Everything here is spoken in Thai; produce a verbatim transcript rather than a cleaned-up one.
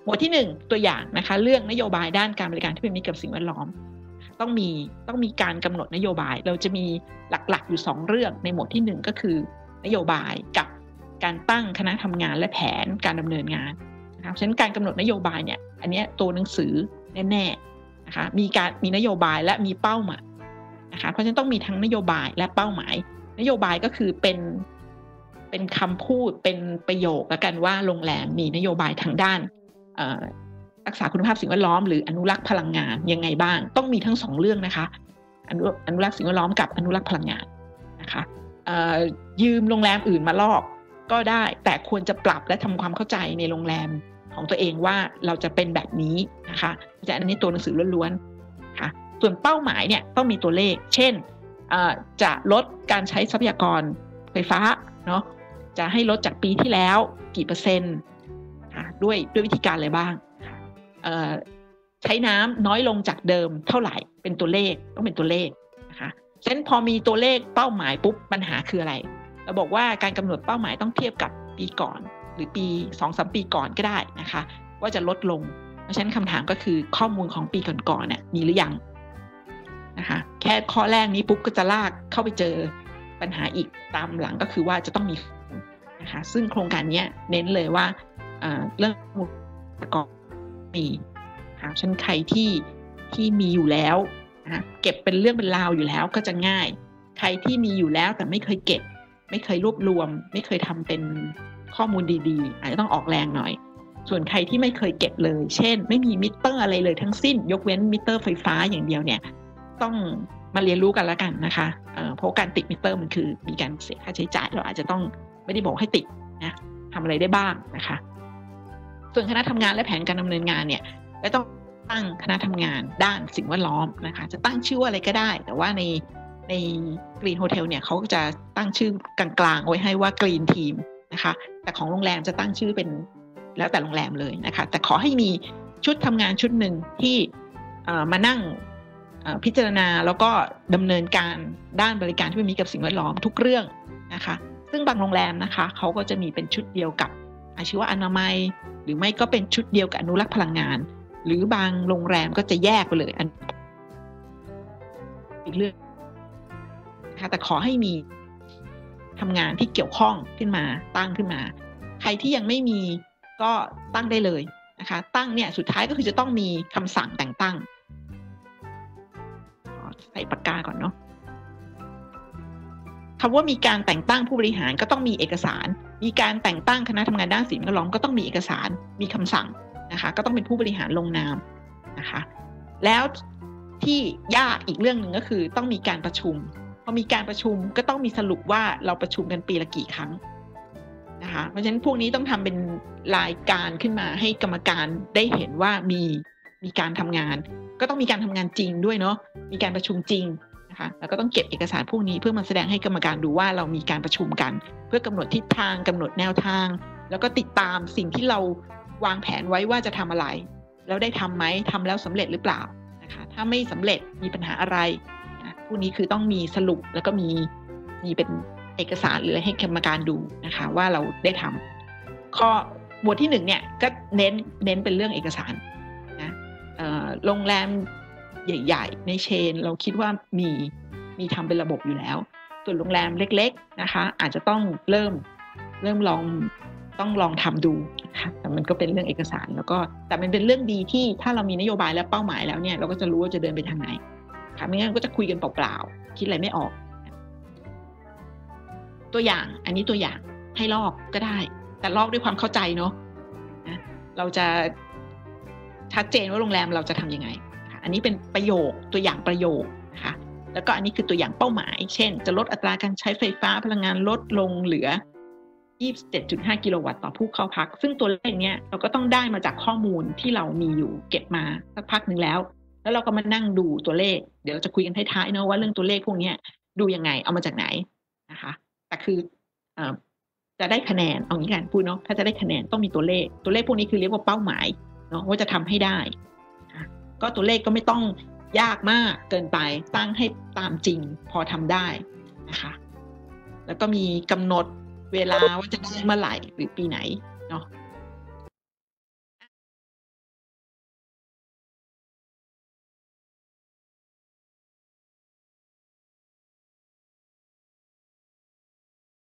วดที่หนึ่งตัวอย่างนะคะเรื่องนโยบายด้านการบริการที่เป็นมิตรกับสิ่งแวดล้อมต้องมีต้องมีการกำหนดนโยบายเราจะมีหลักๆอยู่สองเรื่องในหมวดที่หนึ่งก็คือนโยบายกับการตั้งคณะทำงานและแผนการดำเนินงานนะคะฉะนั้นการกำหนดนโยบายเนี่ยอันนี้ตัวหนังสือแน่ๆนะคะมีการมีนโยบายและมีเป้าหมายนะคะเพราะฉะนั้นต้องมีทั้งนโยบายและเป้าหมายนโยบายก็คือเป็นเป็นคำพูดเป็นประโยคแล้วกันว่าโรงแรมมีนโยบายทางด้านรักษาคุณภาพสิ่งแวดล้อมหรืออนุรักษ์พลังงานยังไงบ้างต้องมีทั้งสองเรื่องนะคะอนุอนุรักษ์สิ่งแวดล้อมกับอนุรักษ์พลังงานนะคะยืมโรงแรมอื่นมาลอกก็ได้แต่ควรจะปรับและทำความเข้าใจในโรงแรมของตัวเองว่าเราจะเป็นแบบนี้นะคะจะอันนี้ตัวหนังสือล้วนๆค่ะส่วนเป้าหมายเนี่ยต้องมีตัวเลขเช่นจะลดการใช้ทรัพยากรไฟฟ้าเนาะจะให้ลดจากปีที่แล้วกี่เปอร์เซ็นต์ด้วยด้วยวิธีการอะไรบ้างใช้น้ำน้อยลงจากเดิมเท่าไหร่เป็นตัวเลขต้องเป็นตัวเลขนะคะฉะนั้นพอมีตัวเลขเป้าหมายปุ๊บปัญหาคืออะไรเราบอกว่าการกำหนดเป้าหมายต้องเทียบกับปีก่อนหรือปี สองถึงสาม ปีก่อนก็ได้นะคะว่าจะลดลงเพราะฉะนั้นคำถามก็คือข้อมูลของปีก่อนๆเนี่ยมีหรือยังนะคะแค่ข้อแรกนี้ปุ๊บก็จะลากเข้าไปเจอปัญหาอีกตามหลังก็คือว่าจะต้องมีนะคะซึ่งโครงการนี้เน้นเลยว่าเรื่องประกอบมีค่ะฉะนั้นใครที่ที่มีอยู่แล้วนะเก็บเป็นเรื่องเป็นราวอยู่แล้วก็จะง่ายใครที่มีอยู่แล้วแต่ไม่เคยเก็บไม่เคยรวบรวมไม่เคยทำเป็นข้อมูลดีๆอาจจะต้องออกแรงหน่อยส่วนใครที่ไม่เคยเก็บเลยเช่นไม่มีมิเตอร์อะไรเลยทั้งสิ้นยกเว้นมิเตอร์ไฟฟ้าอย่างเดียวเนี่ยต้องมาเรียนรู้กันแล้วกันนะคะเอ่อเพราะการติดมิเตอร์มันคือมีการเสียค่าใช้จ่ายเราอาจจะต้องไม่ได้บอกให้ติดนะทำอะไรได้บ้างนะคะส่วนคณะทำงานและแผนการดำเนินงานเนี่ยก็ต้องตั้งคณะทำงานด้านสิ่งแวดล้อมนะคะจะตั้งชื่ออะไรก็ได้แต่ว่าในใน Green Hotel เนี่ยเขาจะตั้งชื่อกลางๆไว้ให้ว่า Green Team นะคะแต่ของโรงแรมจะตั้งชื่อเป็นแล้วแต่โรงแรมเลยนะคะแต่ขอให้มีชุดทำงานชุดหนึ่งที่มานั่งพิจารณาแล้วก็ดำเนินการด้านบริการที่มีกับสิ่งแวดล้อมทุกเรื่องนะคะซึ่งบางโรงแรมนะคะเขาก็จะมีเป็นชุดเดียวกับอาชีวะอนามัยหรือไม่ก็เป็นชุดเดียวกับอนุรักษ์พลังงานหรือบางโรงแรมก็จะแยกไปเลยอันอีกเรื่องนะคะแต่ขอให้มีทำงานที่เกี่ยวข้องขึ้นมาตั้งขึ้นมาใครที่ยังไม่มีก็ตั้งได้เลยนะคะตั้งเนี่ยสุดท้ายก็คือจะต้องมีคำสั่งแต่งตั้งใส่ปากกาก่อนเนาะคำว่ามีการแต่งตั้งผู้บริหารก็ต้องมีเอกสารมีการแต่งตั้งคณะทำงานด้านสิ่งแวดล้อมก็ต้องมีเอกสารมีคำสั่งนะคะก็ต้องเป็นผู้บริหารลงนามนะคะแล้วที่ยากอีกเรื่องหนึ่งก็คือต้องมีการประชุมพอมีการประชุมก็ต้องมีสรุปว่าเราประชุมกันปีละกี่ครั้งนะคะเพราะฉะนั้นพวกนี้ต้องทำเป็นรายการขึ้นมาให้กรรมการได้เห็นว่ามีมีการทำงานก็ต้องมีการทำงานจริงด้วยเนาะมีการประชุมจริงนะคะแล้วก็ต้องเก็บเอกสารพวกนี้เพื่อมาแสดงให้กรรมการดูว่าเรามีการประชุมกันเพื่อกำหนดทิศทางกำหนดแนวทางแล้วก็ติดตามสิ่งที่เราวางแผนไว้ว่าจะทำอะไรแล้วได้ทำไหมทำแล้วสำเร็จหรือเปล่านะคะถ้าไม่สำเร็จมีปัญหาอะไรนะพวกนี้คือต้องมีสรุปแล้วก็มีมีเป็นเอกสารหรืออะไรให้กรรมการดูนะคะว่าเราได้ทำข้อหมวดที่หนึ่งเนี่ยก็เน้นเน้นเป็นเรื่องเอกสารนะเอ่อโรงแรมใหญ่ๆในเชนเราคิดว่ามีมีทำเป็นระบบอยู่แล้วส่วนโรงแรมเล็กๆนะคะอาจจะต้องเริ่มเริ่มลองต้องลองทำดูนะคะแต่มันก็เป็นเรื่องเอกสารแล้วก็แต่มันเป็นเรื่องดีที่ถ้าเรามีนโยบายและเป้าหมายแล้วเนี่ยเราก็จะรู้ว่าจะเดินไปทางไหนค่ะไม่งั้นก็จะคุยกันเปล่าๆคิดอะไรไม่ออกตัวอย่างอันนี้ตัวอย่างให้ลอกก็ได้แต่ลอกด้วยความเข้าใจเนาะนะเราจะชัดเจนว่าโรงแรมเราจะทำยังไงอันนี้เป็นประโยคตัวอย่างประโยคนะคะแล้วก็อันนี้คือตัวอย่างเป้าหมายเช่นจะลดอัตราการใช้ไฟฟ้าพลังงานลดลงเหลือ ยี่สิบเจ็ดจุดห้า กิโลวัตต์ต่อผู้เข้าพักซึ่งตัวเลขเนี้ยเราก็ต้องได้มาจากข้อมูลที่เรามีอยู่เก็บมาสักพักนึงแล้วแล้วเราก็มานั่งดูตัวเลขเดี๋ยวเราจะคุยกันท้ายๆเนาะว่าเรื่องตัวเลขพวกนี้ดูยังไงเอามาจากไหนนะคะแต่คือเอ่อจะได้คะแนนเอางี้กันพูดเนาะถ้าจะได้คะแนนต้องมีตัวเลขตัวเลขพวกนี้คือเรียกว่าเป้าหมายเนาะว่าจะทำให้ได้ก็ตัวเลขก็ไม่ต้องยากมากเกินไปตั้งให้ตามจริงพอทำได้นะคะแล้วก็มีกำหนดเวลาว่าจะได้เมื่อไหร่หรือปีไหนเนาะ